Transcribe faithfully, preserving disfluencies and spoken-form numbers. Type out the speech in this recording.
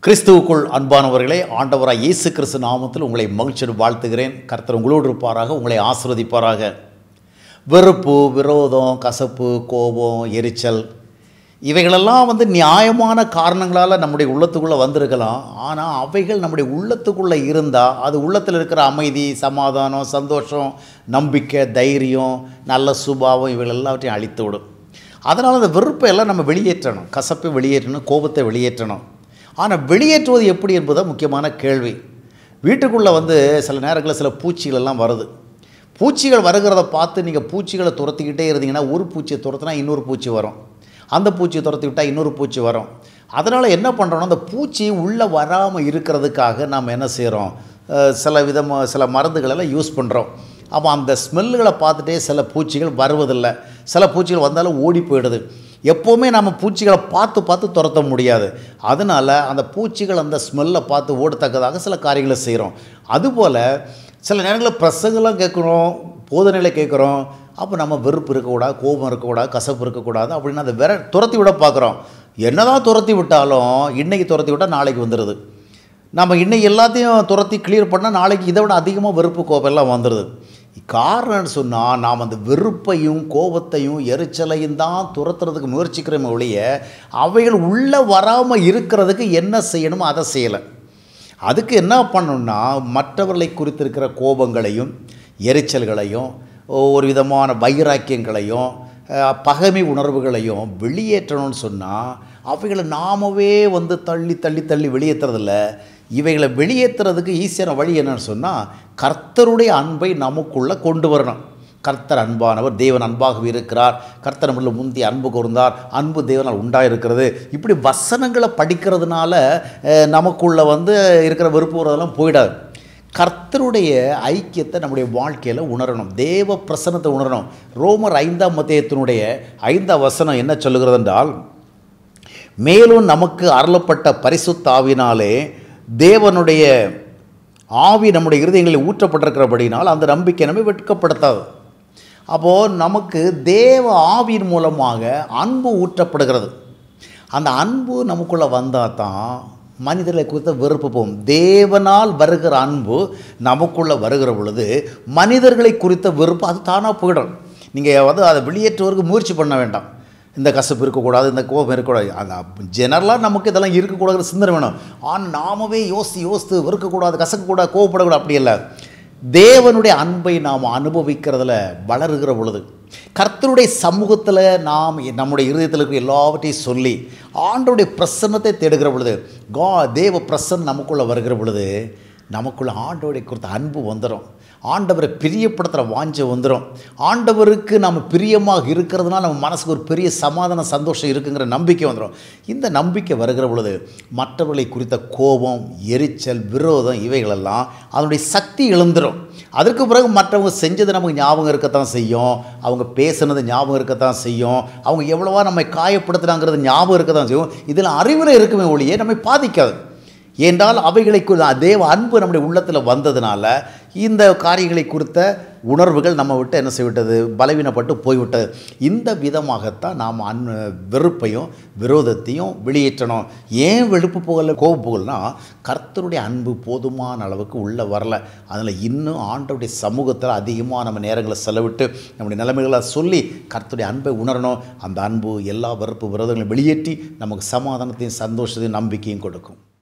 கிறிஸ்துவுக்குள் அன்பானவர்களே, ஆண்டவராய் இயேசு கிறிஸ்து நாமத்தில் உங்களை மகிழ்ச்சியோடு வாழ்த்துகிறேன். கர்த்தர் உங்களோடு இருப்பாராக, உங்களை ஆசீர்வதிப்பாராக. வெறுப்பு, விரோதம், கசப்பு, கோபம், எரிச்சல் இவைகளெல்லாம் வந்து நியாயமான காரணங்களால் நம்முடைய உள்ளத்துக்குள்ளே வந்திருக்கலாம். ஆனால் அவைகள் நம்முடைய உள்ளத்துக்குள்ளே இருந்தால் அது உள்ளத்தில் இருக்கிற அமைதி, சமாதானம், சந்தோஷம், நம்பிக்கை, தைரியம், நல்ல சுபாவம் இவைகள் எல்லாவற்றையும் அழித்து விடும். அதனால் அந்த வெறுப்பை எல்லாம் நம்ம வெளியேற்றணும், கசப்பை வெளியேற்றணும், கோபத்தை வெளியேற்றணும். ஆனால் வெளியேற்றுவது எப்படி என்பதுதான் முக்கியமான கேள்வி. வீட்டுக்குள்ளே வந்து சில நேரங்களில் சில பூச்சிகள் எல்லாம் வருது. பூச்சிகள் வருகிறத பார்த்து நீங்கள் பூச்சிகளை துரத்திக்கிட்டே இருந்தீங்கன்னா, ஒரு பூச்சியை துரத்துனா இன்னொரு பூச்சி வரும், அந்த பூச்சியை துரத்தி விட்டால் இன்னொரு பூச்சி வரும். அதனால் என்ன பண்ணுறோன்னா, அந்த பூச்சி உள்ளே வராமல் இருக்கிறதுக்காக நாம் என்ன செய்கிறோம், சில விதமாக சில மருந்துகளெல்லாம் யூஸ் பண்ணுறோம். அப்போ அந்த ஸ்மெல்லுகளை பார்த்துட்டே சில பூச்சிகள் வருவதில்லை, சில பூச்சிகள் வந்தாலும் ஓடி போயிடுது. எப்போவுமே நம்ம பூச்சிகளை பார்த்து பார்த்து துரத்த முடியாது. அதனால் அந்த பூச்சிகள் அந்த ஸ்மெல்லை பார்த்து ஓடத்தக்கதாக சில காரியங்களை செய்கிறோம். அதுபோல் சில நேரங்களில் பிரசங்கெல்லாம் கேட்குறோம், போதனைகளை கேட்குறோம். அப்போ நம்ம வெறுப்பு இருக்கக்கூடாது, கோபம் இருக்கக்கூடாது, கசப்பு இருக்கக்கூடாது அப்படின்னு அதை வேற துரத்தி விட பார்க்குறோம். என்ன தான் துரத்தி விட்டாலும் இன்றைக்கி துரத்தி விட்டால் நாளைக்கு வந்துடுது. நம்ம இன்றைக்கி எல்லாத்தையும் துரத்தி கிளியர் பண்ணால் நாளைக்கு இதை விட அதிகமாக வெறுப்பு கோபம் எல்லாம் வந்துடுது. காரணம்னு சொன்னால், நாம் அந்த வெறுப்பையும் கோபத்தையும் எரிச்சலையும் தான் துரத்துறதுக்கு முயற்சிக்கிறோமே ஒழிய அவைகள் உள்ளே வராமல் இருக்கிறதுக்கு என்ன செய்யணுமோ அதை செய்யலை. அதுக்கு என்ன பண்ணணும்னா, மற்றவர்களை குறித்திருக்கிற கோபங்களையும் எரிச்சல்களையும் ஒரு விதமான வைராக்கியங்களையும் பகைமை உணர்வுகளையும் வெளியேற்றணும்னு சொன்னால், அவைகளை நாமவே வந்து தள்ளி தள்ளி தள்ளி வெளியேற்றுறதில்ல. இவைகளை வெளியேற்றுறதுக்கு ஈஸியான வழி என்னன்னு சொன்னால், கர்த்தருடைய அன்பை நமக்குள்ளே கொண்டு வரணும். கர்த்தர் அன்பானவர், தேவன் அன்பாகவே இருக்கிறார், கர்த்தர் நம்மள முந்தி அன்பு கூர்ந்தார், அன்பு தேவனால் உண்டாயிருக்கிறது. இப்படி வசனங்களை படிக்கிறதுனால நமக்குள்ளே வந்து இருக்கிற வெறுப்பு வரதெல்லாம் போயிடாது. கர்த்தருடைய ஐக்கியத்தை நம்முடைய வாழ்க்கையில் உணரணும், தேவ பிரசன்னத்தை உணரணும். ரோமர் ஐந்தாம் அத்தியாயத்தினுடைய ஐந்தாம் வசனம் என்ன சொல்லுகிறது என்றால், மேலும் நமக்கு அருளப்பட்ட பரிசுத்த ஆவியினாலே தேவனுடைய ஆவி நம்முடைய இருதயங்களில் ஊற்றப்பட்டிருக்கிறபடினால் அந்த நம்பிக்கை நம்மை வெட்கப்படுத்தாது. அப்போது நமக்கு தேவ ஆவியின் மூலமாக அன்பு ஊற்றப்படுகிறது. அந்த அன்பு நமக்குள்ளே வந்தால் தான் மனிதர்களை குறித்த வெறுப்பு போகும். தேவனால் வருகிற அன்பு நமக்குள்ளே வருகிற பொழுது மனிதர்களை குறித்த வெறுப்பு அது தானாக போயிடும். நீங்கள் வந்து அதை வெளியேற்றுவதற்கு முயற்சி பண்ண வேண்டாம். இந்த கசப்பு இருக்கக்கூடாது, இந்த கோபம் இருக்கக்கூடாது, அது ஜெனரலாக நமக்கு இதெல்லாம் இருக்கக்கூடாது சிந்தனை வேணும். ஆனால் நாமவே யோசித்து யோசித்து வெறுக்கக்கூடாது, கசக்கக்கூடாது, கோவப்படக்கூடாது, அப்படி இல்லை. தேவனுடைய அன்பை நாம் அனுபவிக்கிறதுல வளருகிற பொழுது, கர்த்தருடைய சமூகத்தில் நாம் நம்முடைய இருதயத்தில் இருக்கிற எல்லாவற்றையும் சொல்லி ஆண்டவருடைய பிரசன்னத்தை தேடுகிற பொழுது, கா தேவ பிரசன்னம் நமக்குள்ளே வருகிற பொழுது நமக்குள்ளே ஆண்டவருடைய குறித்த அன்பு வந்துடும். ஆண்டவரை பிரியப்படுத்துகிற வாஞ்சை வந்துடும். ஆண்டவருக்கு நம்ம பிரியமாக இருக்கிறதுனால நம்ம மனசுக்கு ஒரு பெரிய சமாதான சந்தோஷம் இருக்குங்கிற நம்பிக்கை வந்துடும். இந்த நம்பிக்கை வருகிற பொழுது மற்றவர்களை குறித்த கோபம், எரிச்சல், விரோதம் இவைகளெல்லாம் அதனுடைய சக்தி எழுந்துடும். அதற்கு பிறகு மற்றவங்க செஞ்சது நமக்கு ஞாபகம் இருக்கத்தான் செய்யும், அவங்க பேசுனது ஞாபகம் இருக்கத்தான் செய்யும், அவங்க எவ்வளவா நம்மை காயப்படுத்துகிறாங்கிறது ஞாபகம் இருக்கத்தான் செய்யும். இதில் அறிவில் இருக்குமே ஒழிய நம்மை பாதிக்காது. ஏன்றால் அவைகளை தேவ அன்பு நம்முடைய உள்ளத்தில் வந்ததுனால இந்த காரியங்களை குறித்த உணர்வுகள் நம்ம விட்டு என்ன செய்விட்டது, பலவீனப்பட்டு போய்விட்டது. இந்த விதமாகத்தான் நாம் அன் வெறுப்பையும் விரோதத்தையும் வெளியேற்றணும். ஏன் வெறுப்பு புகழ் கோபம் புகழ்னா, கர்த்தருடைய அன்பு போதுமான அளவுக்கு உள்ளே வரல. அதில் இன்னும் ஆண்டவருடைய சமூகத்தில் அதிகமாக நம்ம நேரங்களை செலவிட்டு நம்முடைய நிலைமைகளை சொல்லி கர்த்தருடைய அன்பை உணரணும். அந்த அன்பு எல்லா வெறுப்பு விரோதங்களையும் வெளியேற்றி நமக்கு சமாதானத்தையும் சந்தோஷத்தையும் நம்பிக்கையும் கொடுக்கும்.